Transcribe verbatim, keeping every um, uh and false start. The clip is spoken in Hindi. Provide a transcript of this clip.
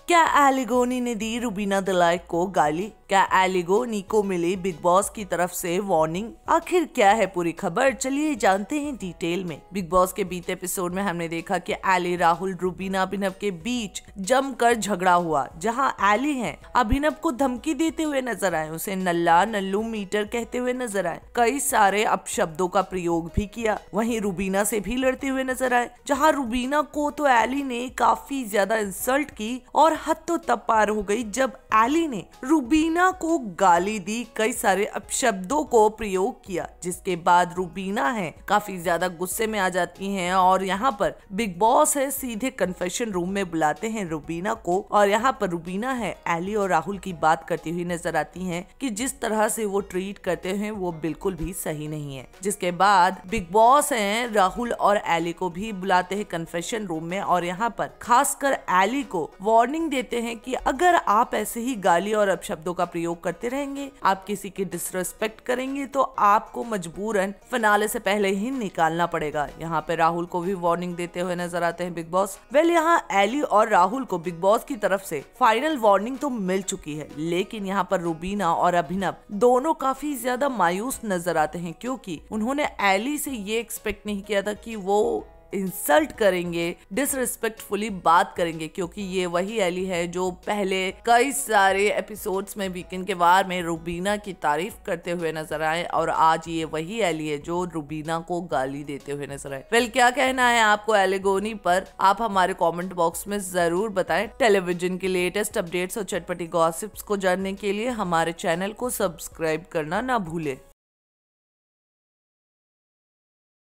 क्या एलिगोनी ने दी रुबीना दिलाइक को गाली? क्या एलिगोनी को मिली बिग बॉस की तरफ से वार्निंग? आखिर क्या है पूरी खबर, चलिए जानते हैं डिटेल में। बिग बॉस के बीते एपिसोड में हमने देखा कि एली, राहुल, रुबीना, अभिनव के बीच जमकर झगड़ा हुआ, जहां एली है अभिनव को धमकी देते हुए नजर आए, उसे नल्ला, नल्लू, मीटर कहते हुए नजर आए, कई सारे अपशब्दों का प्रयोग भी किया। वहीं रुबीना से भी लड़ते हुए नजर आए, जहां रुबीना को तो एली ने काफी ज्यादा इंसल्ट की और हद तो तब पार हो गई जब एली ने रुबीना को गाली दी, कई सारे अपशब्दों को प्रयोग किया, जिसके बाद रुबीना है काफी ज्यादा गुस्से में आ जाती हैं और यहाँ पर बिग बॉस है सीधे कन्फेशन रूम में बुलाते हैं रुबीना को और यहाँ पर रुबीना है एली और राहुल की बात करती हुई नजर आती हैं कि जिस तरह से वो ट्रीट करते हैं वो बिल्कुल भी सही नहीं है। जिसके बाद बिग बॉस है राहुल और एली को भी बुलाते हैं कन्फेशन रूम में और यहाँ पर खासकर एली को वार्निंग देते हैं कि अगर आप ऐसे ही गाली और अपशब्दों का प्रयोग करते रहेंगे, आप किसी की डिसरिस्पेक्ट करेंगे तो आपको मजबूरन फिनाले से पहले ही निकालना पड़ेगा। यहाँ पे राहुल को भी वार्निंग देते हुए नजर आते हैं बिग बॉस। वेल यहाँ एली और राहुल को बिग बॉस की तरफ से फाइनल वार्निंग तो मिल चुकी है, लेकिन यहाँ पर रुबीना और अभिनव दोनों काफी ज्यादा मायूस नजर आते हैं क्योंकि उन्होंने एली से ये एक्सपेक्ट नहीं किया था कि वो इंसल्ट करेंगे, डिसरिस्पेक्टफुली बात करेंगे, क्योंकि ये वही एली है जो पहले कई सारे एपिसोड्स में वीकेंड के वार में रुबीना की तारीफ करते हुए नजर आए और आज ये वही एली है जो रुबीना को गाली देते हुए नजर आए। वेल क्या कहना है आपको एलिगोनी पर, आप हमारे कमेंट बॉक्स में जरूर बताएं। टेलीविजन के लेटेस्ट अपडेट्स और चटपटी गॉसिप्स को जानने के लिए हमारे चैनल को सब्सक्राइब करना ना भूले।